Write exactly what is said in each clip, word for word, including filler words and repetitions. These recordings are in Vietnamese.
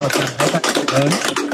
một tràng pháo tay lớn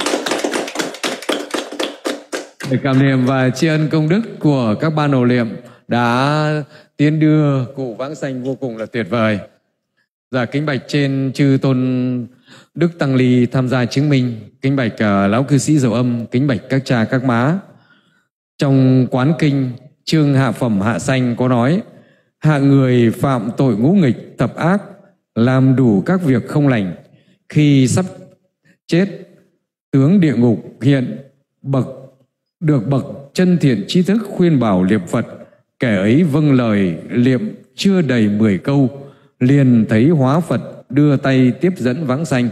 để cảm niệm và tri ân công đức của các ban hộ niệm đã tiến đưa cụ vãng sanh vô cùng là tuyệt vời. Dạ, kính bạch trên chư tôn đức tăng ni tham gia chứng minh, kính bạch uh, lão cư sĩ Dầu Âm, kính bạch các cha các má. Trong quán kinh chương hạ phẩm hạ sanh có nói: hạ người phạm tội ngũ nghịch thập ác, làm đủ các việc không lành, khi sắp chết tướng địa ngục hiện bậc được bậc chân thiện trí thức khuyên bảo liệm Phật, kẻ ấy vâng lời liệm chưa đầy mười câu, liền thấy hóa Phật đưa tay tiếp dẫn vãng sanh.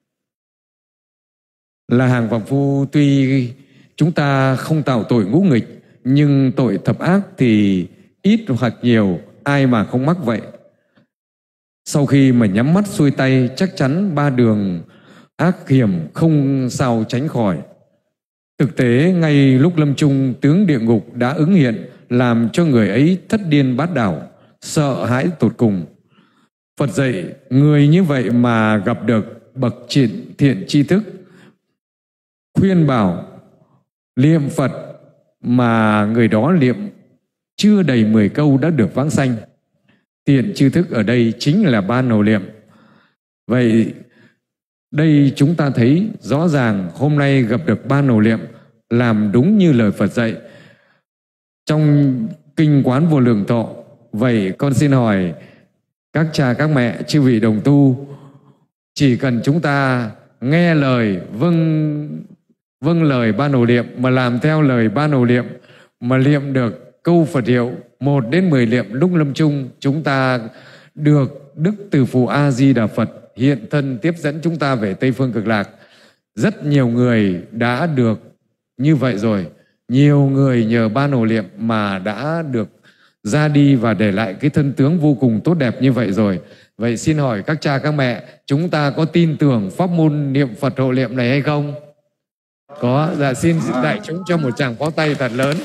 Là hàng phàm phu, tuy chúng ta không tạo tội ngũ nghịch, nhưng tội thập ác thì ít hoặc nhiều, ai mà không mắc vậy. Sau khi mà nhắm mắt xuôi tay, chắc chắn ba đường ác hiểm không sao tránh khỏi. Thực tế, ngay lúc lâm chung, tướng địa ngục đã ứng hiện, làm cho người ấy thất điên bát đảo, sợ hãi tột cùng. Phật dạy, người như vậy mà gặp được bậc triện thiện tri thức khuyên bảo liệm Phật, mà người đó liệm chưa đầy mười câu đã được vãng sanh. Thiện tri thức ở đây chính là ban hộ niệm. Vậy đây chúng ta thấy rõ ràng hôm nay gặp được ban hộ niệm làm đúng như lời Phật dạy trong kinh Quán Vô Lượng Thọ. Vậy con xin hỏi các cha các mẹ, chư vị đồng tu, chỉ cần chúng ta nghe lời, vâng vâng lời ban hộ niệm mà làm theo lời ban hộ niệm, mà niệm được câu Phật hiệu một đến mười niệm lúc lâm chung, chúng ta được Đức Từ Phụ A Di Đà Phật hiện thân tiếp dẫn chúng ta về Tây Phương Cực Lạc. Rất nhiều người đã được như vậy rồi. Nhiều người nhờ ban hộ niệm mà đã được ra đi và để lại cái thân tướng vô cùng tốt đẹp như vậy rồi. Vậy xin hỏi các cha các mẹ, chúng ta có tin tưởng pháp môn niệm Phật hộ niệm này hay không? Có. Dạ, xin đại chúng cho một tràng pháo tay thật lớn.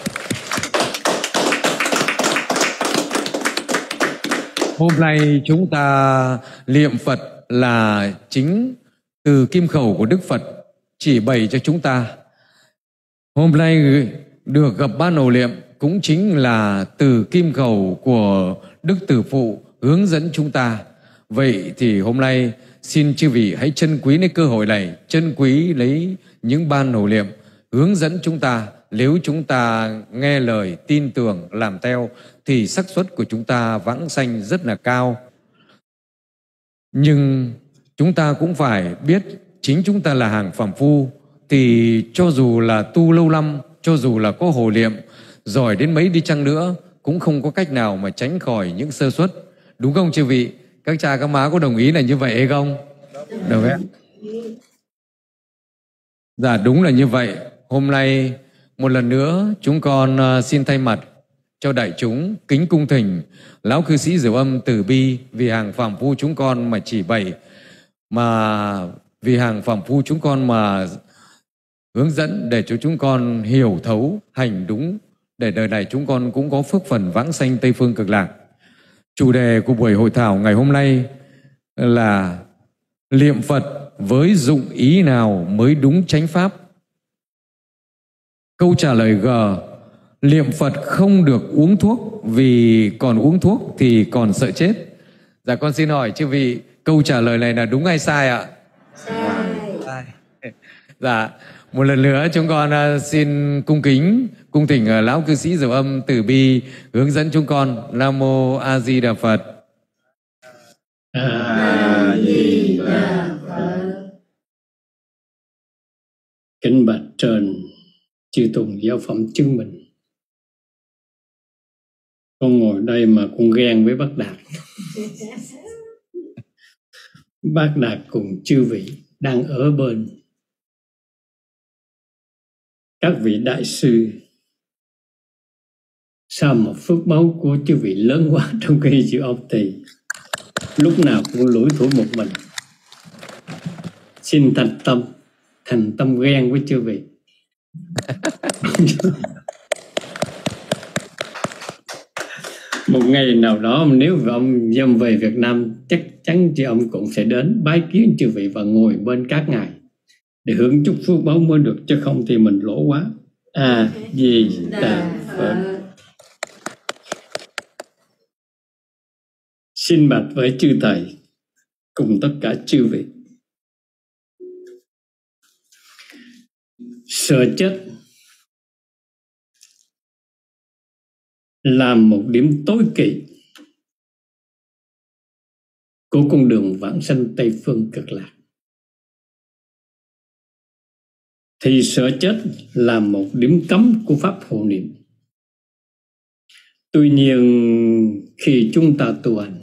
Hôm nay chúng ta niệm Phật là chính từ kim khẩu của Đức Phật chỉ bày cho chúng ta. Hôm nay được gặp ban hộ niệm cũng chính là từ kim khẩu của Đức Từ Phụ hướng dẫn chúng ta. Vậy thì hôm nay xin chư vị hãy trân quý lấy cơ hội này, trân quý lấy những ban hộ niệm hướng dẫn chúng ta. Nếu chúng ta nghe lời, tin tưởng, làm theo thì xác suất của chúng ta vãng sanh rất là cao. Nhưng chúng ta cũng phải biết chính chúng ta là hàng phàm phu, thì cho dù là tu lâu năm, cho dù là có hộ niệm giỏi đến mấy đi chăng nữa, cũng không có cách nào mà tránh khỏi những sơ suất. Đúng không chư vị? Các cha các má có đồng ý là như vậy hay không? Được ạ. Dạ, đúng là như vậy. Hôm nay một lần nữa chúng con xin thay mặt cho đại chúng kính cung thỉnh lão cư sĩ Dầu Âm từ bi, vì hàng phàm phu chúng con mà chỉ bày, mà vì hàng phàm phu chúng con mà hướng dẫn để cho chúng con hiểu thấu hành đúng, để đời này chúng con cũng có phước phần vãng sanh Tây Phương Cực Lạc. Chủ đề của buổi hội thảo ngày hôm nay là niệm Phật với dụng ý nào mới đúng chánh pháp. Câu trả lời G: niệm Phật không được uống thuốc, vì còn uống thuốc thì còn sợ chết. Dạ, con xin hỏi chư vị, câu trả lời này là đúng hay sai ạ? Sai. Dạ, một lần nữa chúng con xin cung kính cung thỉnh lão cư sĩ Dầu Âm từ bi hướng dẫn chúng con. Nam mô A Di Đà Phật. A Di Đà Phật. Kính bạch trên chư tôn giáo phẩm chứng minh, con ngồi đây mà con ghen với Bác Đạt. Bác Đạt cùng chư vị đang ở bên các vị đại sư. Sao mà phước báu của chư vị lớn quá, trong khi chư ông thì lúc nào cũng lủi thủi một mình. Xin thành tâm thành tâm ghen với chư vị. Một ngày nào đó nếu ông dâm về Việt Nam, chắc chắn chị ông cũng sẽ đến bái kiến chư vị và ngồi bên các ngài để hưởng chút phước báo mới được, chứ không thì mình lỗ quá. A Di Đà Phật. Xin bạch với chư thầy cùng tất cả chư vị, sợ chết là một điểm tối kỵ của con đường vãng sanh Tây Phương Cực Lạc. Thì sợ chết là một điểm cấm của pháp hộ niệm. Tuy nhiên khi chúng ta tu hành,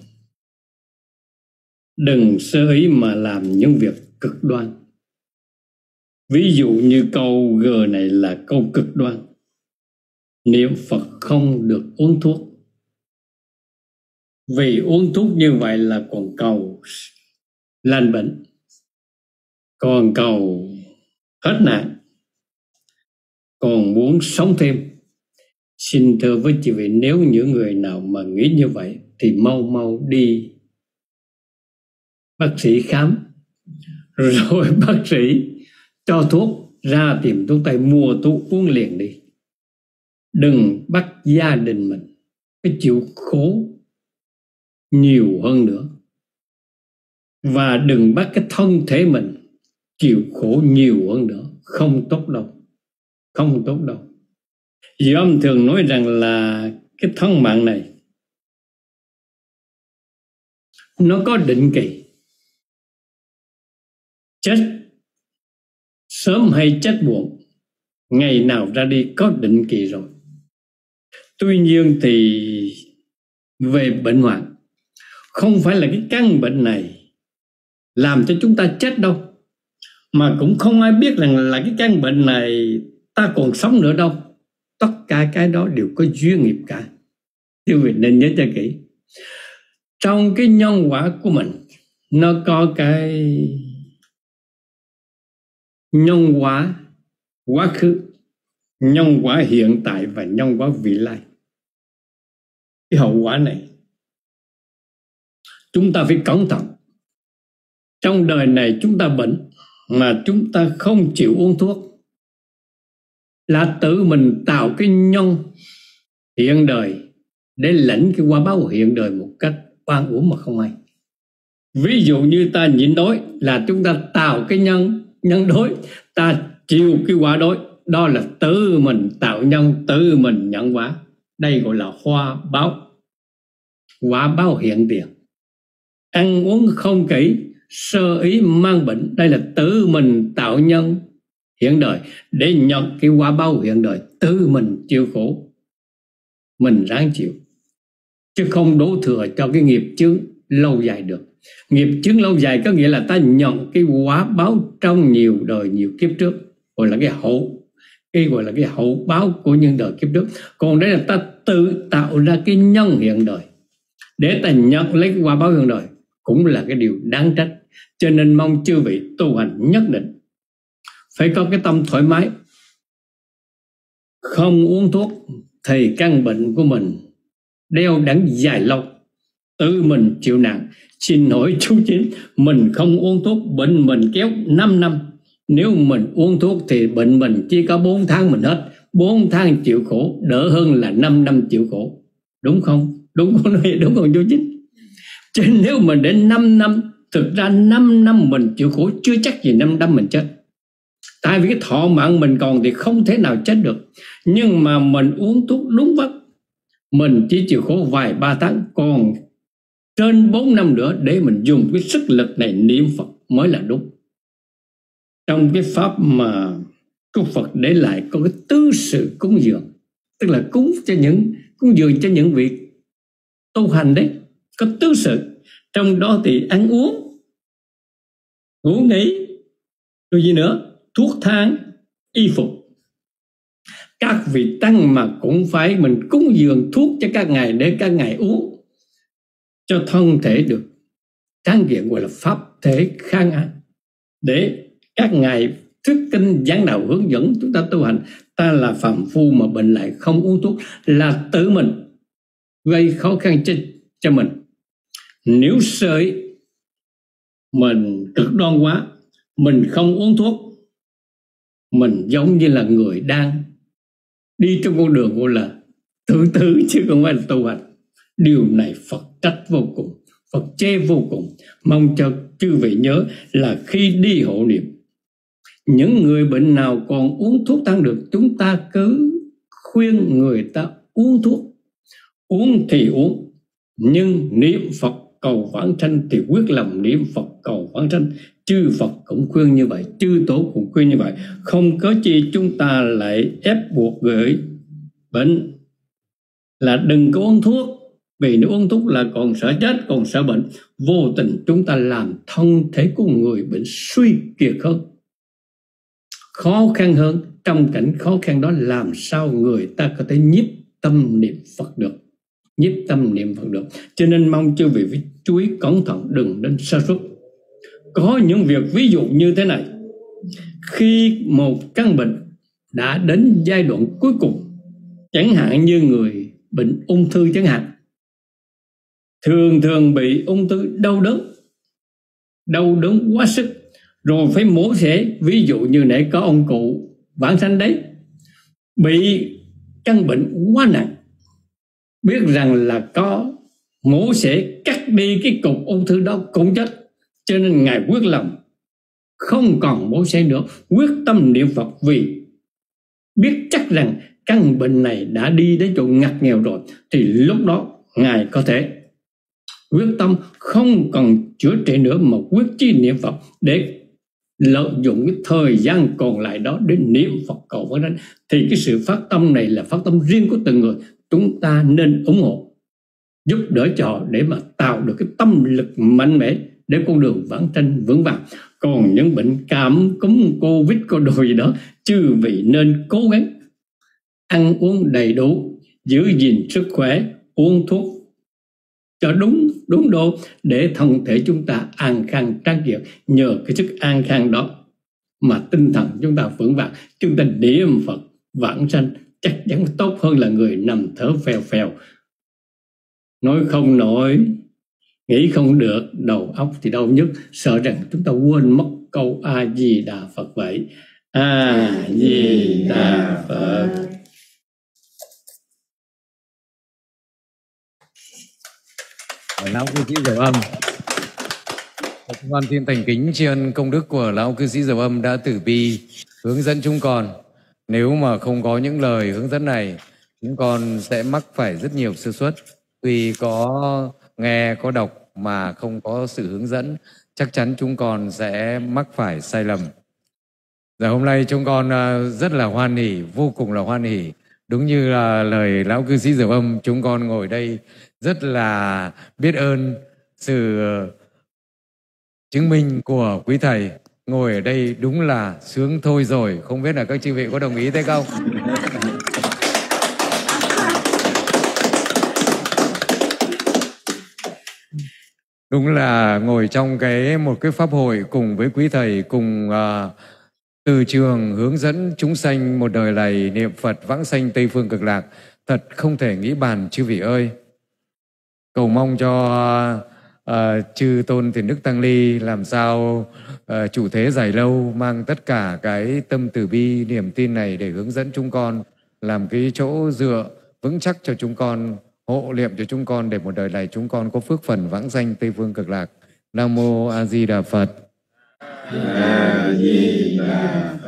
đừng sơ ý mà làm những việc cực đoan. Ví dụ như câu G này là câu cực đoan: niệm Phật không được uống thuốc. Vì uống thuốc như vậy là còn cầu lành bệnh, còn cầu hết nạn, còn muốn sống thêm. Xin thưa với chị vị, nếu những người nào mà nghĩ như vậy thì mau mau đi bác sĩ khám, rồi bác sĩ cho thuốc, ra tìm thuốc tây mua thuốc uống liền đi. Đừng bắt gia đình mình phải chịu khổ nhiều hơn nữa, và đừng bắt cái thân thể mình chịu khổ nhiều hơn nữa. Không tốt đâu, không tốt đâu. Vì ông thường nói rằng là cái thân mạng này nó có định kỳ, chết sớm hay chết muộn, ngày nào ra đi có định kỳ rồi. Tuy nhiên thì về bệnh hoạn, không phải là cái căn bệnh này làm cho chúng ta chết đâu, mà cũng không ai biết rằng là cái căn bệnh này ta còn sống nữa đâu. Tất cả cái đó đều có duyên nghiệp cả. Quý vị nên nhớ cho kỹ. Trong cái nhân quả của mình, nó có cái nhân quả quá khứ, nhân quả hiện tại và nhân quả vị lai. Cái hậu quả này chúng ta phải cẩn thận. Trong đời này chúng ta bệnh mà chúng ta không chịu uống thuốc, là tự mình tạo cái nhân hiện đời để lãnh cái quả báo hiện đời một cách oan uổng mà không hay. Ví dụ như ta nhịn đói là chúng ta tạo cái nhân nhân đói, ta chịu cái quả đói, đó là tự mình tạo nhân, tự mình nhận quả. Đây gọi là hoa báo, quả báo hiện tiền. Ăn uống không kỹ, sơ ý mang bệnh, đây là tự mình tạo nhân hiện đời để nhận cái quả báo hiện đời. Tự mình chịu khổ, mình ráng chịu, chứ không đổ thừa cho cái nghiệp chướng lâu dài được. Nghiệp chướng lâu dài có nghĩa là ta nhận cái quả báo trong nhiều đời nhiều kiếp trước, gọi là cái hậu, cái gọi là cái hậu báo của những đời kiếp trước. Còn đây là ta tự tạo ra cái nhân hiện đời để ta nhận lấy cái quả báo hiện đời, cũng là cái điều đáng trách. Cho nên mong chư vị tu hành nhất định phải có cái tâm thoải mái, không uống thuốc thì căn bệnh của mình đeo đẳng dài lâu, tự mình chịu nặng. Xin hỏi chú Chín, mình không uống thuốc, bệnh mình kéo năm năm. Nếu mình uống thuốc thì bệnh mình chỉ có bốn tháng mình hết. Bốn tháng chịu khổ đỡ hơn là năm năm chịu khổ. Đúng không? Đúng không? Đúng không chú Chín? Chứ nếu mình đến năm năm, thực ra năm năm mình chịu khổ chưa chắc gì năm năm mình chết. Tại vì cái thọ mạng mình còn thì không thể nào chết được. Nhưng mà mình uống thuốc đúng vắt, mình chỉ chịu khổ vài ba tháng, còn trên bốn năm nữa để mình dùng cái sức lực này niệm Phật mới là đúng. Trong cái pháp mà Đức Phật để lại có cái tứ sự cúng dường, tức là cúng cho những cúng dường cho những vị tu hành đấy, có tứ sự. Trong đó thì ăn uống, ngủ nghỉ, rồi gì nữa, thuốc thang, y phục. Các vị tăng mà cũng phải mình cúng dường thuốc cho các ngài để các ngài uống cho thân thể được tráng kiện, gọi là pháp thể khang an, để các ngài thuyết kinh giảng đạo hướng dẫn chúng ta tu hành. Ta là phàm phu mà bệnh lại không uống thuốc là tự mình gây khó khăn cho, cho mình. Nếu sợi mình cực đoan quá, mình không uống thuốc mình giống như là người đang đi trong con đường gọi là tự tử chứ không phải là tu hành. Điều này Phật trách vô cùng, Phật chê vô cùng. Mong cho chư vị nhớ là khi đi hộ niệm, những người bệnh nào còn uống thuốc tăng được, chúng ta cứ khuyên người ta uống thuốc. Uống thì uống, nhưng niệm Phật cầu vãng sanh thì quyết lòng niệm Phật cầu vãng sanh. Chư Phật cũng khuyên như vậy, chư Tổ cũng khuyên như vậy. Không có chi chúng ta lại ép buộc người bệnh là đừng có uống thuốc, vì nếu uống thuốc là còn sợ chết, còn sợ bệnh. Vô tình chúng ta làm thân thể của người bệnh suy kiệt hơn, khó khăn hơn. Trong cảnh khó khăn đó làm sao người ta có thể nhiếp tâm niệm Phật được, nhiếp tâm niệm Phật được. Cho nên mong chư vị chú ý cẩn thận, đừng nên sa sút. Có những việc ví dụ như thế này: khi một căn bệnh đã đến giai đoạn cuối cùng, chẳng hạn như người bệnh ung thư chẳng hạn, thường thường bị ung thư đau đớn, đau đớn quá sức, rồi phải mổ xẻ. Ví dụ như nãy có ông cụ vãng sanh đấy, bị căn bệnh quá nặng, biết rằng là có mổ xẻ cắt đi cái cục ung thư đó cũng chết. Cho nên Ngài quyết lòng không còn mổ xẻ nữa, quyết tâm niệm Phật, vì biết chắc rằng căn bệnh này đã đi đến chỗ ngặt nghèo rồi, thì lúc đó Ngài có thể quyết tâm không còn chữa trị nữa, mà quyết chí niệm Phật để lợi dụng cái thời gian còn lại đó để niệm Phật cầu vãng sanh. Thì cái sự phát tâm này là phát tâm riêng của từng người, chúng ta nên ủng hộ, giúp đỡ cho họ để mà tạo được cái tâm lực mạnh mẽ để con đường vãng sanh vững vàng. Còn những bệnh cảm cúm, Covid, có đồ gì đó, chư vị nên cố gắng ăn uống đầy đủ, giữ gìn sức khỏe, uống thuốc cho đúng đúng độ để thân thể chúng ta an khang tráng kiện. Nhờ cái sức an khang đó mà tinh thần chúng ta vững vàng, chúng ta niệm Phật vãng sanh chắc chắn tốt hơn là người nằm thở phèo phèo, nói không nổi, nghĩ không được, đầu óc thì đau nhức, sợ rằng chúng ta quên mất câu A Di Đà Phật vậy. A Di Đà Phật. Lão cư sĩ Dầu Âm, chúng con xin thành kính tri ân công đức của Lão cư sĩ Dầu Âm đã từ bi hướng dẫn chúng con. Nếu mà không có những lời hướng dẫn này, chúng con sẽ mắc phải rất nhiều sơ suất. Tuy có nghe, có đọc mà không có sự hướng dẫn, chắc chắn chúng con sẽ mắc phải sai lầm. Giờ hôm nay chúng con rất là hoan hỉ, vô cùng là hoan hỉ. Đúng như là lời Lão cư sĩ Dầu Âm, chúng con ngồi đây rất là biết ơn sự chứng minh của quý thầy. Ngồi ở đây đúng là sướng thôi rồi. Không biết là các chư vị có đồng ý thế không? Đúng là ngồi trong cái một cái pháp hội cùng với quý thầy, cùng uh, từ trường hướng dẫn chúng sanh một đời này niệm Phật vãng sanh Tây Phương Cực Lạc, thật không thể nghĩ bàn chư vị ơi. Cầu mong cho uh, chư Tôn Thiền Đức Tăng Ni làm sao uh, chủ thế dài lâu mang tất cả cái tâm từ bi niềm tin này để hướng dẫn chúng con, làm cái chỗ dựa vững chắc cho chúng con, hộ niệm cho chúng con để một đời này chúng con có phước phần vãng sanh Tây Phương Cực Lạc. Nam mô A Di Đà Phật. A Di Đà Phật.